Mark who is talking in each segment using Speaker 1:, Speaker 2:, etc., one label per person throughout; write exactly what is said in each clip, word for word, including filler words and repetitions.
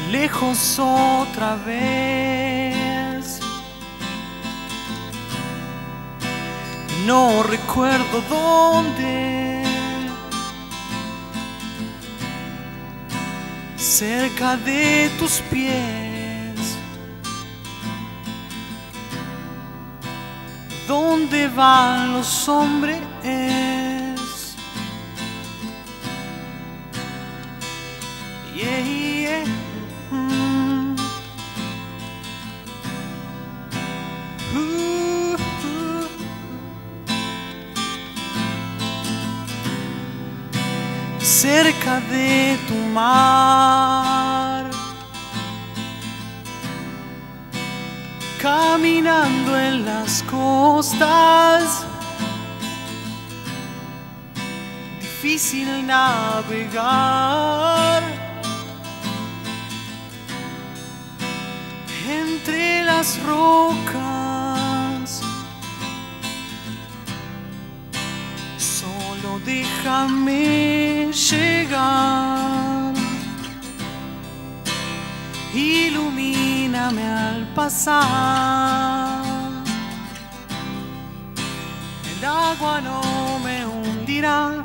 Speaker 1: lejos otra vez. No recuerdo dónde, cerca de tus pies. ¿Dónde van los hombres? Yeah, yeah. Mm. Uh, uh. Cerca de tu mar, caminando en las costas, difícil navegar entre las rocas. Solo déjame llegar, ilumíname al pasar. El agua no me hundirá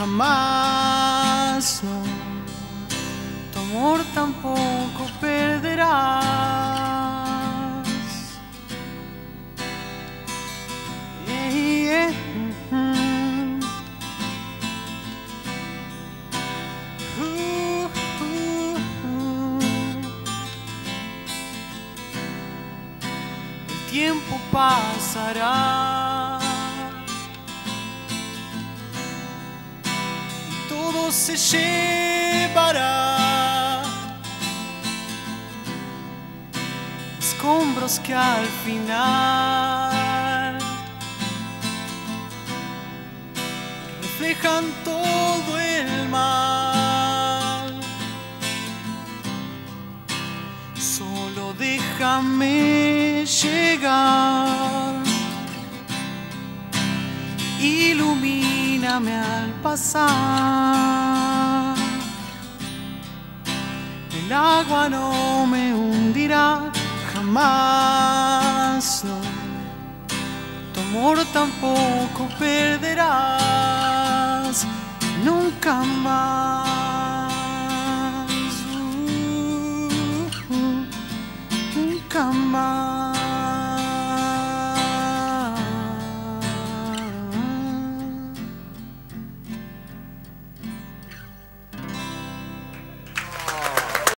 Speaker 1: jamás, no. Tu amor tampoco perderás. Yeah, yeah. Mm-hmm. Uh, uh, uh. El tiempo pasará y todo se llevará. Escombros que al final reflejan todo el mal. Solo déjame llegar, ilumíname al pasar. El agua no me hundirá jamás, no. Tu amor tampoco perderás nunca más, uh, uh, nunca más.